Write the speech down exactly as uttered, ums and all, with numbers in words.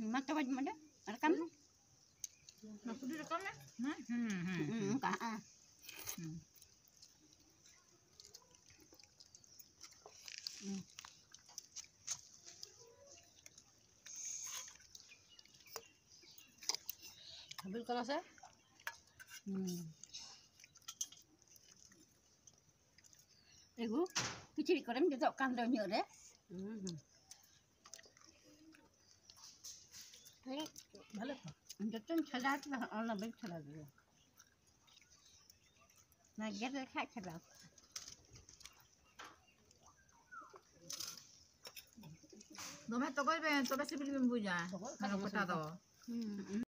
Mata baju mana? Rekam tu? Aku direkam ya? Hmm, hmm, hmm. Hmm, enggak ah. Hmm. Hmm. Ambil kelas ya? Hmm. Ibu, kecil korang juga kandang nyur deh. Hmm. Balik, Balik. Betul salat lah, Allah balik salat dulu. Nah, jadi kayak salat. Domet to koi ben, to besi bilim buja. Kalau kota to. Hmm.